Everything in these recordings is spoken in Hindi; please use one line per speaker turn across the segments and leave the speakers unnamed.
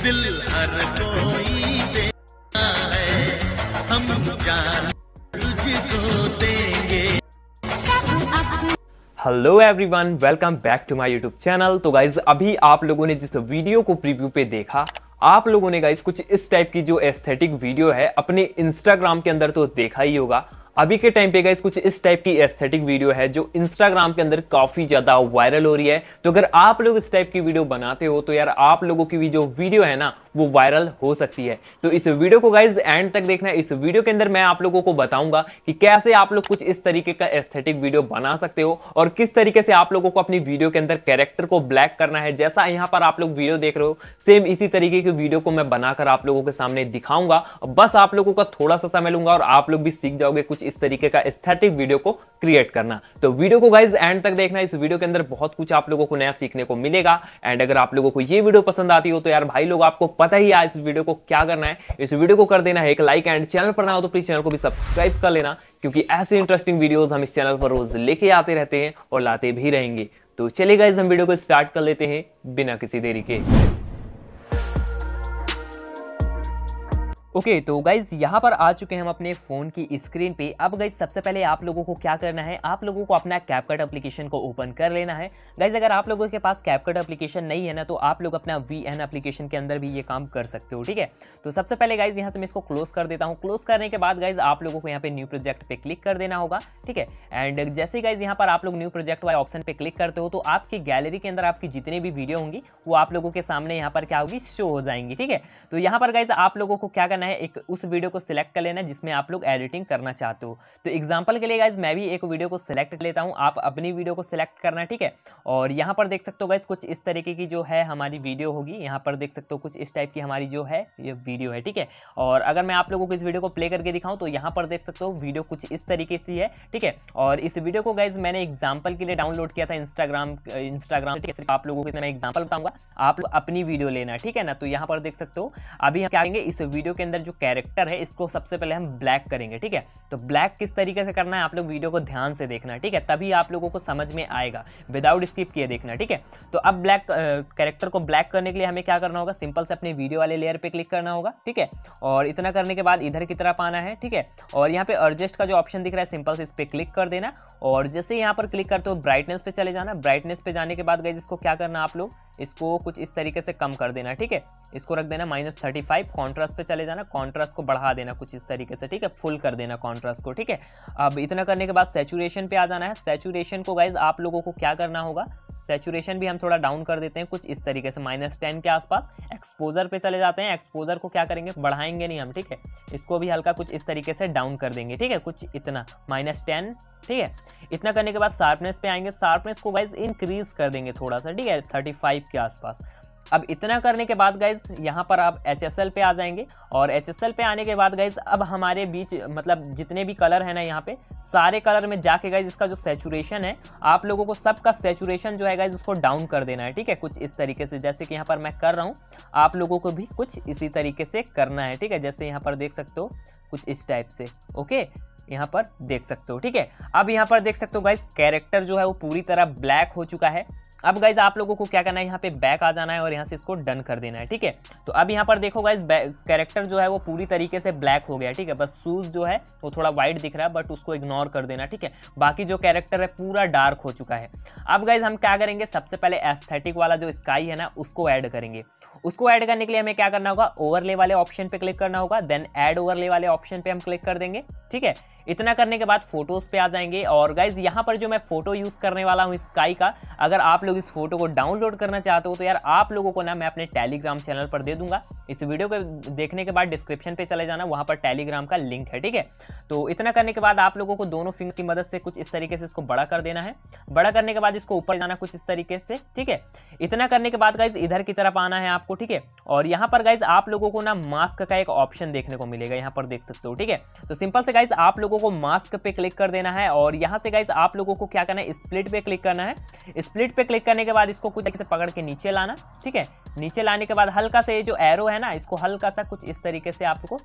दिल हर कोई देता है, हम जान तुझको देंगे।
Hello everyone, welcome back to my YouTube channel. तो गाइज अभी आप लोगों ने जिस वीडियो को प्रीव्यू पे देखा, आप लोगों ने गाइज कुछ इस टाइप की जो एस्थेटिक वीडियो है अपने इंस्टाग्राम के अंदर तो देखा ही होगा। अभी के टाइम पे गाइज कुछ इस टाइप की एस्थेटिक वीडियो है जो इंस्टाग्राम के अंदर काफी ज्यादा वायरल हो रही है। तो अगर आप लोग इस टाइप की वीडियो बनाते हो तो यार आप लोगों की भी जो वीडियो है ना वो वायरल हो सकती है। तो इस वीडियो को गाइज एंड तक देखना है। इस वीडियो के अंदर मैं आप लोगों को बताऊंगा कि कैसे आप लोग कुछ इस तरीके का एस्थेटिक वीडियो बना सकते हो और किस तरीके से आप लोगों को अपनी वीडियो के अंदर कैरेक्टर को ब्लैक करना है। जैसा यहाँ पर आप लोग वीडियो देख रहे हो, सेम इसी तरीके की वीडियो को मैं बनाकर आप लोगों के सामने दिखाऊंगा। बस आप लोगों का थोड़ा सा समय लूंगा और आप लोग भी सीख जाओगे कुछ इस तरीके का एस्थेटिक वीडियो को क्रिएट करना। तो वीडियो को गाइज एंड तक देखना। इस वीडियो के अंदर बहुत कुछ आप लोगों को नया सीखने को मिलेगा। एंड अगर आप लोगों को ये वीडियो पसंद आती हो तो यार भाई लोग आपको पता ही है इस वीडियो को क्या करना है। इस वीडियो को कर देना है एक लाइक, एंड चैनल पर ना हो तो प्लीज चैनल को भी सब्सक्राइब कर लेना, क्योंकि ऐसे इंटरेस्टिंग वीडियोस हम इस चैनल पर रोज लेके आते रहते हैं और लाते भी रहेंगे। तो चलिए गाइस हम वीडियो को स्टार्ट कर लेते हैं बिना किसी देरी के। ओके तो गाइज यहाँ पर आ चुके हैं हम अपने फ़ोन की स्क्रीन पे। अब गाइज सबसे पहले आप लोगों को क्या करना है, आप लोगों को अपना कैपकट एप्लीकेशन को ओपन कर लेना है। गाइज अगर आप लोगों के पास कैपकट एप्लीकेशन नहीं है ना तो आप लोग अपना VN एप्लीकेशन के अंदर भी ये काम कर सकते हो, ठीक है। तो सबसे पहले गाइज यहाँ से मैं इसको क्लोज कर देता हूँ। क्लोज करने के बाद गाइज आप लोगों को यहाँ पे न्यू प्रोजेक्ट पे क्लिक कर देना होगा, ठीक है। एंड जैसे गाइज यहाँ पर आप लोग न्यू प्रोजेक्ट वाले ऑप्शन पे क्लिक करते हो तो आपकी गैलरी के अंदर आपकी जितनी भी वीडियो होंगी वो आप लोगों के सामने यहाँ पर क्या होगी, शो हो जाएंगी, ठीक है। तो यहाँ पर गाइज आप लोगों को क्या करना है, एक उस वीडियो को सिलेक्ट कर लेना जिसमें आप लोग एडिटिंग करना चाहते हो। तो एग्जांपल के लिए गाइज मैं भी एक वीडियो को सिलेक्ट कर लेता हूं, आप अपनी वीडियो को सिलेक्ट करना, ठीक है। और यहां पर देख सकते हो गाइज कुछ इस तरीके की जो है हमारी वीडियो होगी। यहां पर देख सकते हो कुछ इस टाइप की हमारी जो है ये वीडियो है, ठीक है। और अगर मैं आप लोगों को इस वीडियो को प्ले करके दिखाऊं तो यहां पर देख सकते हो वीडियो कुछ इस तरीके से है, ठीक है। और इस वीडियो को गाइज मैंने एग्जाम्पल के लिए डाउनलोड किया था इंस्टाग्राम, ठीक है। आप लोगों को मैं एग्जाम्पल बताऊंगा, आप लोग अपनी वीडियो लेना, ठीक है ना। तो यहाँ पर देख सकते हो अभी हम क्या करेंगे, इस वीडियो के अंदर जो कैरेक्टर है इसको सबसे पहले हम ब्लैक करेंगे, ठीक है। तो ब्लैक किस तरीके से करना है आप लोग वीडियो को ध्यान से देखना, ठीक है, तभी आप लोगों को समझ में आएगा, विदाउट स्किप किए देखना, ठीक है। तो अब ब्लैक कैरेक्टर को ब्लैक करने के लिए हमें क्या करना होगा, सिंपल से अपने वीडियो वाले लेयर पे क्लिक करना होगा, ठीक है। और इतना करने के बाद इधर की तरफ आना है, ठीक है। और यहाँ पे एडजस्ट का जो ऑप्शन दिख रहा है सिंपल से इस पे क्लिक कर देना। और जैसे यहाँ पर क्लिक करते हो ब्राइटनेस पे चले जाना। ब्राइटनेस पे जाने के बाद गाइस इसको क्या करना, आप लोग इसको कुछ इस तरीके से कम कर देना, ठीक है। इसको रख देना -35। कॉन्ट्रास्ट पे चले जाना, कॉन्ट्रास्ट को बढ़ा देना कुछ इस तरीके से, ठीक है। फुल कर देना कॉन्ट्रास्ट को, ठीक है। अब इतना करने के बाद सैचुरेशन पे आ जाना है। सैचुरेशन को गाइज आप लोगों को क्या करना होगा, सैचुरेशन भी हम थोड़ा डाउन कर देते हैं कुछ इस तरीके से -10 के आसपास। एक्सपोजर पे चले जाते हैं। एक्सपोजर को क्या करेंगे, बढ़ाएंगे नहीं हम, ठीक है। इसको भी हल्का कुछ इस तरीके से डाउन कर देंगे, ठीक है, कुछ इतना -10, ठीक है। इतना करने के बाद शार्पनेस पे आएंगे। शार्पनेस को गाइज इंक्रीज कर देंगे थोड़ा सा, ठीक है, 35 के आसपास। अब इतना करने के बाद गाइज यहाँ पर आप HSL पे आ जाएंगे। और HSL पे आने के बाद गाइज अब हमारे बीच मतलब जितने भी कलर है ना यहाँ पे सारे कलर में जाके गाइज इसका जो सैचुरेशन है आप लोगों को सबका सैचुरेशन जो है गाइज उसको डाउन कर देना है, ठीक है, कुछ इस तरीके से। जैसे कि यहाँ पर मैं कर रहा हूँ, आप लोगों को भी कुछ इसी तरीके से करना है, ठीक है। जैसे यहाँ पर देख सकते हो कुछ इस टाइप से, ओके, यहाँ पर देख सकते हो, ठीक है। अब यहाँ पर देख सकते हो गाइज कैरेक्टर जो है वो पूरी तरह ब्लैक हो चुका है। अब गाइज आप लोगों को क्या करना है, यहाँ पे बैक आ जाना है और यहाँ से इसको डन कर देना है, ठीक है। तो अब यहाँ पर देखो गाइज कैरेक्टर जो है वो पूरी तरीके से ब्लैक हो गया, ठीक है। बस शूज जो है वो थोड़ा वाइट दिख रहा है बट उसको इग्नोर कर देना, ठीक है। बाकी जो कैरेक्टर है पूरा डार्क हो चुका है। अब गाइज हम क्या करेंगे, सबसे पहले एस्थेटिक वाला जो स्काई है ना उसको ऐड करेंगे। उसको ऐड करने के लिए हमें क्या करना होगा, ओवरले वाले ऑप्शन पे क्लिक करना होगा, देन ऐड ओवरले वाले ऑप्शन पे हम क्लिक कर देंगे, ठीक है। इतना करने के बाद फोटोज पे आ जाएंगे। और गाइज यहाँ पर जो मैं फोटो यूज करने वाला हूँ स्काई का, अगर आप लोग इस फोटो को डाउनलोड करना चाहते हो तो यार आप लोगों को ना मैं अपने टेलीग्राम चैनल पर दे दूंगा। इस वीडियो को देखने के बाद डिस्क्रिप्शन पे चले जाना, वहां पर टेलीग्राम का लिंक है, ठीक है। तो इतना करने के बाद आप लोगों को दोनों फिंगर की मदद से कुछ इस तरीके से इसको बड़ा कर देना है। बड़ा करने के बाद इसको ऊपर जाना कुछ इस तरीके से, ठीक है। इतना करने के बाद गाइज इधर की तरफ आना है आपको, ठीक है। और यहाँ पर गाइज आप लोगों को ना मास्क का एक ऑप्शन देखने को मिलेगा, यहाँ पर देख सकते हो, ठीक है। तो सिंपल से गाइज आप लोगों को मास्क पे क्लिक कर देना है। और यहाँ से गाइज आप लोगों को क्या करना है, स्प्लिट पे क्लिक करना है। स्प्लिट पे क्लिक करने के बाद इसको कुछ ऐसे पकड़ के नीचे लाना, ठीक है। नीचे लाने के बाद हल्का से ये जो एरो है ना इसको हल्का सा कुछ इस तरीके से आपको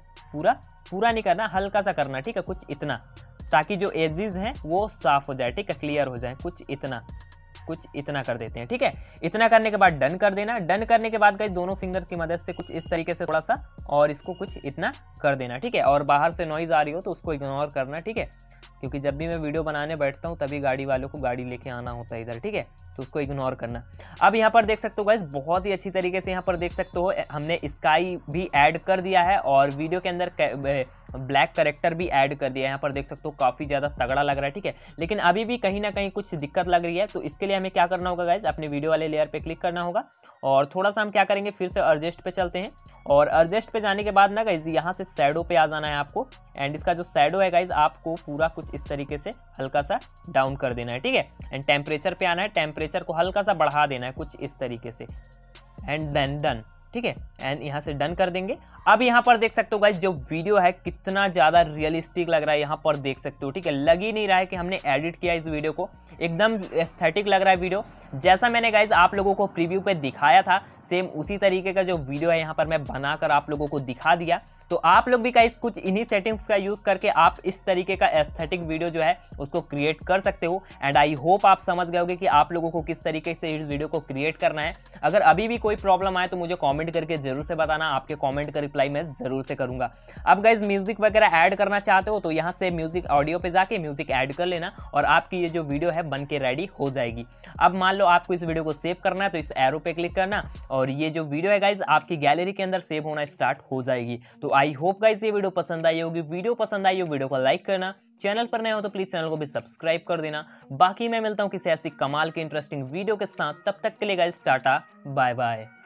पूरा नहीं करना, हल्का सा करना, ठीक है, कुछ इतना, ताकि जो एजेस हैं वो साफ हो जाए, ठीक है, क्लियर हो जाए, कुछ कुछ इतना कर देते हैं। ठीक है, इतना करने के बाद डन कर देना। डन करने के बाद गाइस दोनों फिंगर की मदद से कुछ इस तरीके से थोड़ा सा और इसको कुछ इतना कर देना। ठीक है, और बाहर से नॉइज आ रही हो तो उसको इग्नोर करना। ठीक है, क्योंकि जब भी मैं वीडियो बनाने बैठता हूँ तभी गाड़ी वालों को गाड़ी लेके आना होता है इधर। ठीक है, तो उसको इग्नोर करना। अब यहाँ पर देख सकते हो गाइस बहुत ही अच्छी तरीके से यहाँ पर देख सकते हो हमने स्काई भी ऐड कर दिया है और वीडियो के अंदर ब्लैक करेक्टर भी ऐड कर दिया है। यहाँ पर देख सकते हो काफ़ी ज़्यादा तगड़ा लग रहा है। ठीक है, लेकिन अभी भी कहीं ना कहीं कुछ दिक्कत लग रही है, तो इसके लिए हमें क्या करना होगा गाइस, अपने वीडियो वाले लेयर पे क्लिक करना होगा और थोड़ा सा हम क्या करेंगे, फिर से एडजस्ट पे चलते हैं और एडजस्ट पे जाने के बाद ना गाइस यहाँ से शैडो पे आ जाना है आपको एंड इसका जो शैडो है गाइस आपको पूरा कुछ इस तरीके से हल्का सा डाउन कर देना है। ठीक है, एंड टेम्परेचर पे आना है, टेम्परेचर को हल्का सा बढ़ा देना है कुछ इस तरीके से एंड देन डन। ठीक है, एंड यहाँ से डन कर देंगे। अब यहाँ पर देख सकते हो गाइस जो वीडियो है कितना ज़्यादा रियलिस्टिक लग रहा है, यहाँ पर देख सकते हो। ठीक है, लग ही नहीं रहा है कि हमने एडिट किया इस वीडियो को, एकदम एस्थेटिक लग रहा है वीडियो। जैसा मैंने गाइस आप लोगों को प्रीव्यू पे दिखाया था सेम उसी तरीके का जो वीडियो है यहाँ पर मैं बनाकर आप लोगों को दिखा दिया। तो आप लोग भी गाइस कुछ इन्हीं सेटिंग्स का यूज़ करके आप इस तरीके का एस्थेटिक वीडियो जो है उसको क्रिएट कर सकते हो। एंड आई होप आप समझ गए होगे कि आप लोगों को किस तरीके से इस वीडियो को क्रिएट करना है। अगर अभी भी कोई प्रॉब्लम आए तो मुझे कॉमेंट करके जरूर से बताना, आपके कॉमेंट का रिप्लाई मैं जरूर से करूंगा। अब गाइस म्यूजिक वगैरह ऐड करना चाहते हो तो यहाँ से म्यूजिक ऑडियो पे जाके म्यूजिक ऐड कर लेना और आपकी ये जो वीडियो है बन के रेडी हो जाएगी। अब मान लो आपको इस वीडियो को सेव करना है तो इस एरो पे क्लिक करना और ये जो वीडियो है गाइस आपकी गैलरी के अंदर सेव होना स्टार्ट हो जाएगी। तो आई होप गाइस ये वीडियो पसंद आई होगी। वीडियो पसंद आई हो वीडियो को लाइक करना, चैनल पर नए हो तो प्लीज चैनल को भी सब्सक्राइब कर देना। बाकी मैं मिलता हूँ किसी ऐसी कमाल के इंटरेस्टिंग वीडियो के साथ, तब तक के लिए गाइस टाटा बाय बाय।